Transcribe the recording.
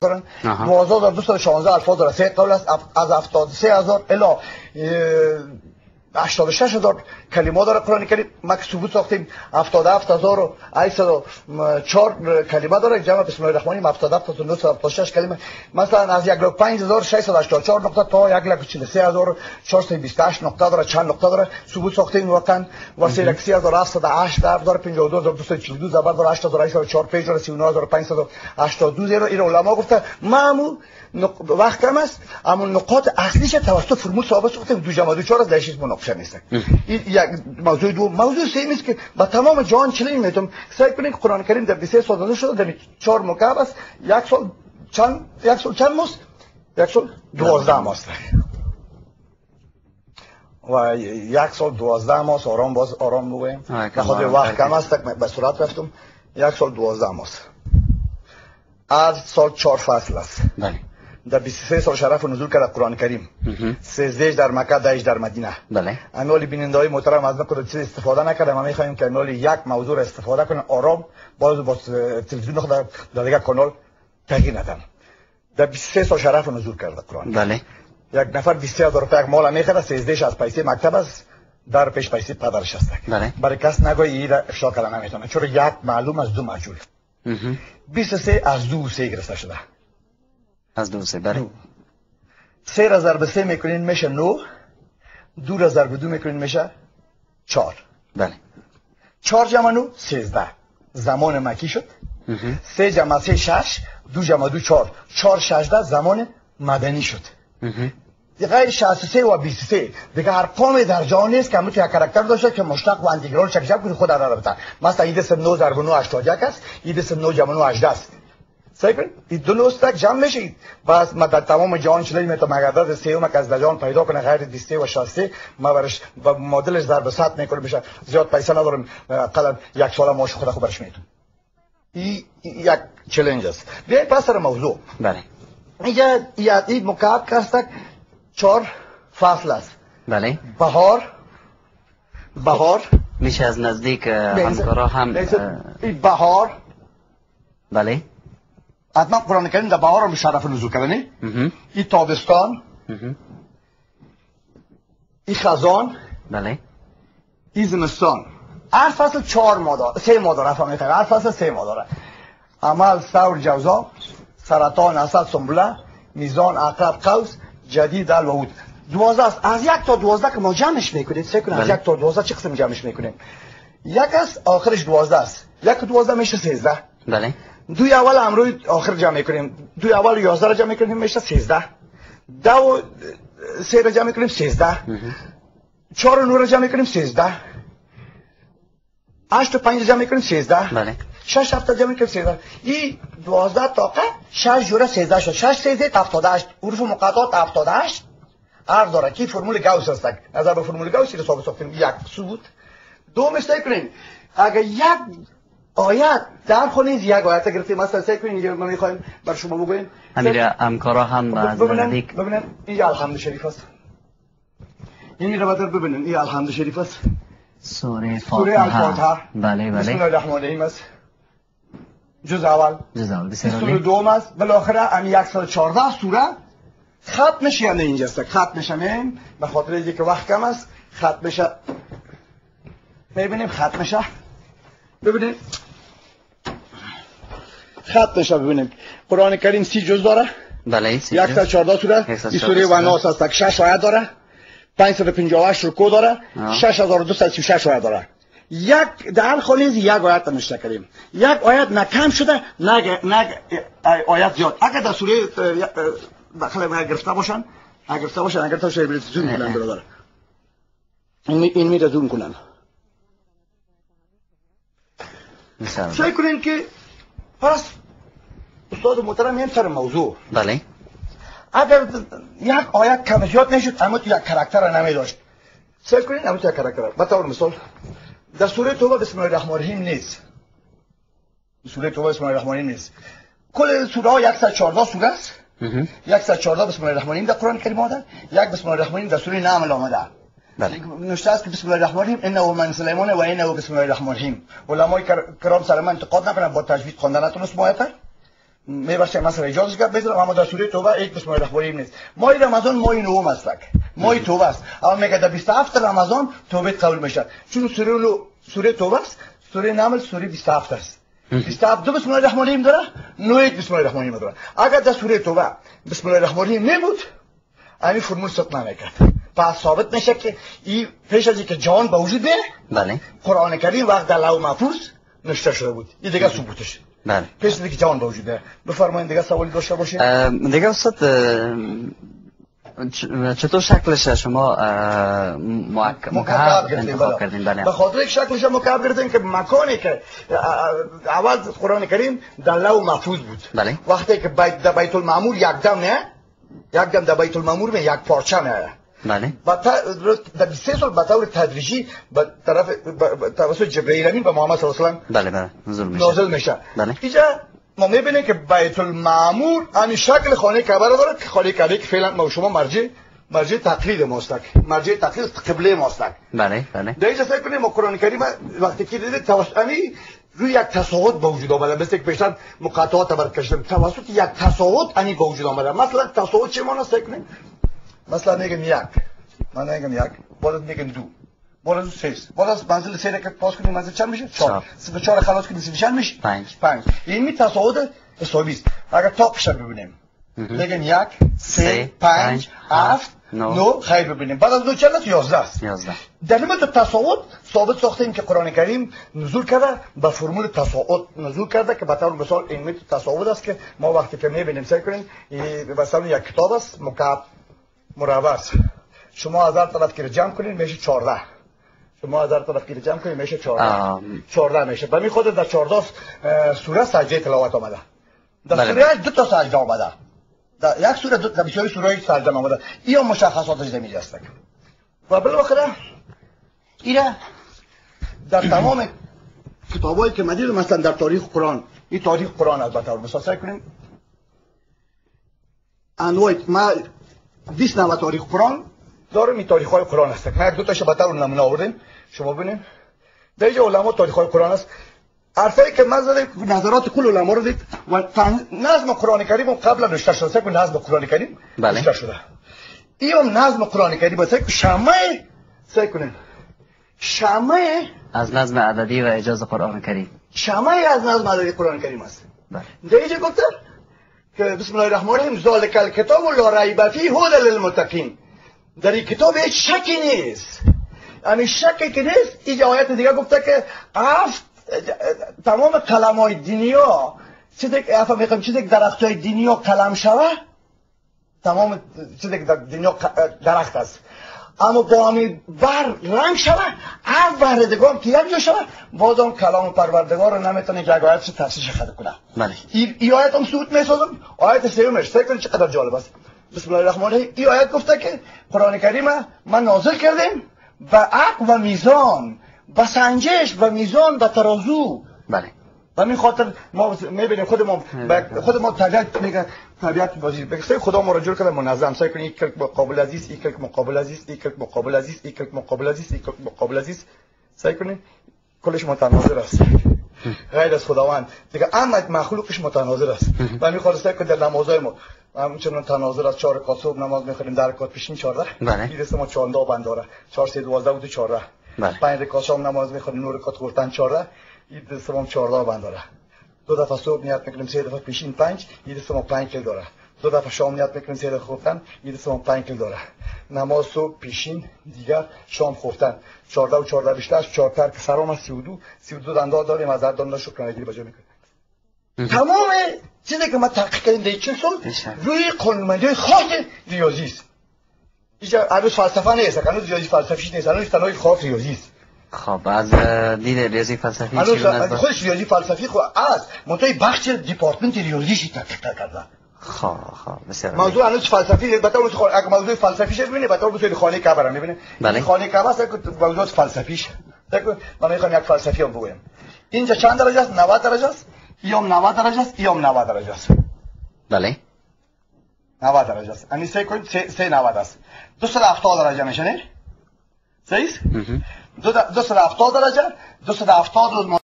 دارن. 12216 الفاظ داره. 3 قول است از 73000 الی 86000 کلمات داره قرآن کریم. ما که ثبوت ساختیم 77804 کلمه داره. جمع بسم الله الرحمن الرحیم 77976 کلمه. مثلا از 15684 نقطه تا 143428 نقطه داره. چند نقطه داره ثبوت ساختیم واقعا. و 3708 داره. 52242 زبر داره. 8804 پیج داره. 39582 زیرو. این علما گفته معمول وقت کم است اما نقاط اصلیش توسط فرمول ثابت ساخته. 2 جمع 2 4 از درشیز مناقشه نیست. این یک موضوع دو. موضوع سوم است که با تمام جهان چنین میتونم سعی کنیم که قرآن کریم در 23 سال داده شده. در 4 مکعب است. یک سال چند ماست؟ یک سال 12 ماست. و یک سال 12 ماست. آرام بگویم بخاطر وقت کم است به سرعت رفتم. یک سال 12 ماست. از سال 4 فصل است. بله. در 23 سال شرف نزول کرد قرآن کریم. 13 در مکه، 10 در مدینه. بله. امیال بیننده‌های محترم از نکته چیز استفاده نکردم. ما می‌خوایم که امیال یک موضوع استفاده کنن آرام با تلویزیون خود در دیگه کانال تغییر ندن. در 23 سال شرف نزول کرد قرآن. بله. یک نفر 23000 روپیه مال می‌خره. 13 از پیسه مکتب است. در پیش پیسه پدرش است. بله. برای کس نگویی این افشا کردن نمیتونه. چون یک معلوم از دو مجهول. 23 از 2 3 گرفته شده. از 2 3 بله. 3 را ضرب 3 میکنین میشه 9. 2 را ضرب 2 میکنین میشه 4. بله. 4 جمع 9 13. زمان مکی شد. 3 جمع 3 6. 2 جمع 2 4. 4 16 زمان مدنی شد. غیر 63 و 23 دیگه ارقام در جهان نیست که همون یک کاراکتر داشته که مشتق و انتگرال چک کنی خود را بتا. مثلا ایده سم 9 ضرب 9 81 است. ایده سم 9 جمع 9 18 است. صحیح کن این دو نوستک جمع میشه. بس ما در تمام جهان چلی میتونم عدد سیوم که از جهان پیدا کنه غیر 23 و 63 ما برش با مدلش ضرب 100 میکنه میشه. زیاد پیسه ندارم قدر یک سال ماش خود برش میتونم. این یک چالش است. بیاید پس سر موضوع. بله. این مکعب کاستک 4 فصل است. بله. بهار میشه از نزدیک همکارا هم بهار. بله. حتما قرآن کریم در بهار هم شرف نزول کردنی. این تابستان. این خزان. بله. این زمستان. هر فصل 4 ماه داره. 3 ماه داره. فهمیدید؟ هر فصل 3 ماه داره. عمل، ثور، جوزا، سرطان، اسد، سنبله، میزان، عقرب، قوس، جدید، الوهود. 12 است. از 1 تا 12 که ما جمعش میکنید فکر کنید از 1 تا 12 چه قسم جمعش میکنیم؟ 1 است آخرش 12 است. 1 و 12 میشه 13. بله. 2 اول امروز آخر جمع میکنیم. 2 اول 11 را جمع میکنیم میشه 13. 2 و 3 را جمع میکنیم 13. 4 و 9 را جمع میکنیم 13. 8 و 5 را جمع میکنیم 13. بله. 6 7 جمع میکنیم 13. این 12 طاقه 6 جوره 13 شد. 6 13 78. حروف مقاطعات 78 عرض داره که فرمول گاوس است. نظر به فرمول گاوس رو ثابت ساختیم. یک ثبوت. دو مثال کنیم. اگر یک آیت در خونید یک آیت گرفتیم مثلا سعی کنید ما میخوایم بر شما بگوییم. امیر همکارا هم از نزدیک ببینن این الحمد شریف است. این رو بعد ببینن این الحمد شریف است. سوره الفاتحه. بله بله. بسم الله الرحمن الرحیم است. جز اول بسیار سوره دوم است. بالاخره هم 114 سوره ختم میشه. یعنی اینجا است ختم میشه. به خاطر اینکه وقت کم است ختم میشه. میبینیم ختم میشه. ببینید ختم میشه. ببینید قرآن کریم 30 جز داره. بله 114 سوره. این سوره وناس است 6 آیه داره. 558 رکوع داره. 6236 آیه داره. یک در خالیز یک آیت نوشته کردیم. یک آیت نه کم شده نه آیت زیاد. اگر در سوره داخل گرفته باشن اگر تو شیر زوم کنن برادر. این میره زوم کنن. سعی کنین که پس استاد محترم این سر موضوع. بله. اگر یک آیت کم زیاد نشد اما تو یک کاراکتر نمی داشت. سعی کنین اما تو یک کاراکتر. به طور مثال در سوره توبه بسم الله الرحمن الرحیم نیست. سوره توبه بسم الله الرحمن الرحیم نیست. کل سوره ها 114 سوره است. 114 بسم الله الرحمن الرحیم در قرآن کریم آمده. یک بسم الله الرحمن الرحیم در سوره نمل آمده. بله. نوشته است که بسم الله الرحمن الرحیم انه من سلیمان و انه بسم الله الرحمن الرحیم. علمای کرام سر من انتقاد نکنن با تجوید خواندن نتونست مایتر. میباشه مثلا اجازه کرد بذارم، اما در سوره توبه یک بسم الله الرحمن الرحیم نیست. ماه رمضان ماه نهم است، ماه توبه است، اما میگه در 27 رمضان توبه قبول میشه، چون سوره توبه است، سوره نمل سوره 27 است. 27 دو بسم الله الرحمن الرحیم داره، 9 بسم الله الرحمن الرحیم داره. اگر در سوره توبه بسم الله الرحمن الرحیم نبود، این فرمول ثبت نمیکرد. پس ثابت میشه که این پیش از اینکه جان به وجود بیاد، بله، قرآن کریم وقت در لوح محفوظ نوشته شده بود. این دیگه ثبوتش. بله. پیش از اینکه جان به وجود بیاد. بفرمایید دیگه سوالی داشته باشید. دیگه استاد چطور شکلش شما مکعب انتخاب کردین؟ بله. به خاطر یک شکلش مکعب کردین که مکانی که اول قرآن کریم در لوح محفوظ بود. بله. وقتی که در بیت المعمور یک دم در بیت المعمور به یک پارچه میاد. بله. در 3 سال به طور تدریجی به طرف توسط جبرئیل امین به محمد صلی الله علیه و بله بله نازل میشه. بله. اینجا ما میبینیم که بیت المعمور همین شکل خانه کعبه رو داره که خانه کعبه که فعلا ما شما مرجع تقلید ماست، مرجع تقلید قبله ماست. بله بله. در اینجا فکر کنیم ما قرآن کریم وقتی که دیدید توسط روی یک تصاوت به وجود آمده، مثل که پیشتر مقاطعات برکشیدم توسط یک تصاوت به وجود آمده. مثلا تصاوت چه معنی است؟ فکر کنیم مثلا میگم یک، من میگم یک، بالا میگم دو، بالا 3، بالا منزل 3 که پاس کنیم منزل چند میشه؟ 4. 4 خلاص کنیم چند میشه؟ 5. این می تصاوت حسابی است. اگر تاپش ببینیم میگم 1 3 5 7 9 خیر ببینیم، بعد از 9 چند است؟ 11 است. 11. در این تصاوت ثابت ساختیم که قرآن کریم نزول کرده به فرمول تصاوت نزول کرده که به طور مثال این تصاوت است که ما وقتی که میبینیم سعی کنیم مثلا یک کتاب است مکعب مربع است، شما 1000 طرف که جمع کنید میشه 14، شما 1000 طرف که جمع کنید میشه 14 میشه. به می خود در 14 سوره سجده تلاوت آمده، در سوره 2 تا سجده آمده، در یک سوره در بسیاری سوره سجده آمده. این مشخصاتش زمینی است و بالاخره اینا در تمام کتابایی که مدید مثلا در تاریخ قرآن، این تاریخ قرآن البته مثلا سعی کنیم انواع ما 20 نوع تاریخ قرآن دارم، این تاریخ های قرآن است. ما یک دو تاش به طور نمونه آوردیم شما ببینید. در اینجا علما تاریخ های قرآن است، حرفایی که من زدم نظرات کل علما رو دید و نظم قرآن کریم قبلا نوشته شده. سعی کنید نظم قرآن کریم نوشته شده، این نظم قرآن کریم است. شمعه سعی کنید شمعه از نظم عددی و اعجاز قرآن کریم، شمعه از نظم عددی قرآن کریم است. بله. در اینجا گفته که بسم الله الرحمن الرحیم ذالک الکتاب لا ریب فیه هدی للمتقین. در این کتاب هیچ شکی نیست، همین شکی که نیست. این آیت دیگه گفته که تمام کلم‌های دنیا چیزی که درخت‌های دنیا کلم شوه، تمام چیزی که در دنیا درخت است، اما با همین بر رنگ شوه، هر بردگان که یک جا شوه، باز هم کلام پروردگار رو نمیتونه که یک آیت رو تفسیرش خود کنه. بله. این آیت هم سود میسازم. آیت سومش فکر کنید چقدر جالب است. بسم الله الرحمن الرحیم. این آیت گفته که قرآن کریم من نازل کردیم به عقل و میزان، به سنجش و میزان و ترازو. بله. و همین خاطر ما میبینیم خود ما طبیعت میگه طبیعت بازی بگه خدا ما رو جور کرده منظم. سعی کنید یک کلک مقابل عزیز، یک کلک مقابل عزیز، یک کلک مقابل عزیز، یک کلک مقابل عزیز، یک کلک مقابل عزیز. سعی کنید کلش متناظر است، غیر از خداوند دیگه اما مخلوقش متناظر است. و همین خاطر سعی کنید در نمازهای ما همچنان تناظر است. 4 رکعت صبح نماز میخونیم، در رکعت پیشین 14. بله. این دست ما 14 بند داره، 4 3 12 و 14. بله. 5 رکعت شام نماز میخونیم، 9 رکعت قرآن 14. این دست ما 14 بند داره. 2 دفعه صبح نیت میکنیم، 3 دفعه پیشین 5، این دست ما 5 کل داره. 2 دفعه شام نیت میکنیم، 3 دفعه خفتن، این دست ما 5 کل داره. نماز صبح پیشین دیگر شام خفتن 14 و 14 بیشتر 4 تر که سرام است 32 دنده داریم، از هر دنده شکرانگی بجا میکنیم. تمام چیزی که ما تحقیق کردیم در چه سال روی قانونمندی خاص ریاضی است. اینجا هنوز فلسفه نیست، هنوز ریاضی فلسفی نیست، هنوز تنهای خاص ریاضی است. خب از دید ریاضی فلسفی چی رو خودش ریاضی فلسفی خود است، منتهای بخش دیپارتمنت ریاضیشی تحقیق کرده. خب بسیار موضوع هنوز فلسفی بطور اگه موضوع فلسفیش ببینید بطور بسید خانه کعبه رو میبینید. بله. خانه کعبه است که موضوع فلسفیش. من میخوام یک فلسفی هم بگویم. اینجا چند درجه است؟ 90 درجه است. اینم 90 درجه است، اینم 90 درجه است. بله. 90 درجه است. یعنی 3 90 است. 270 درجه میشه نه؟ صحیح؟ 270 درجه 270 روز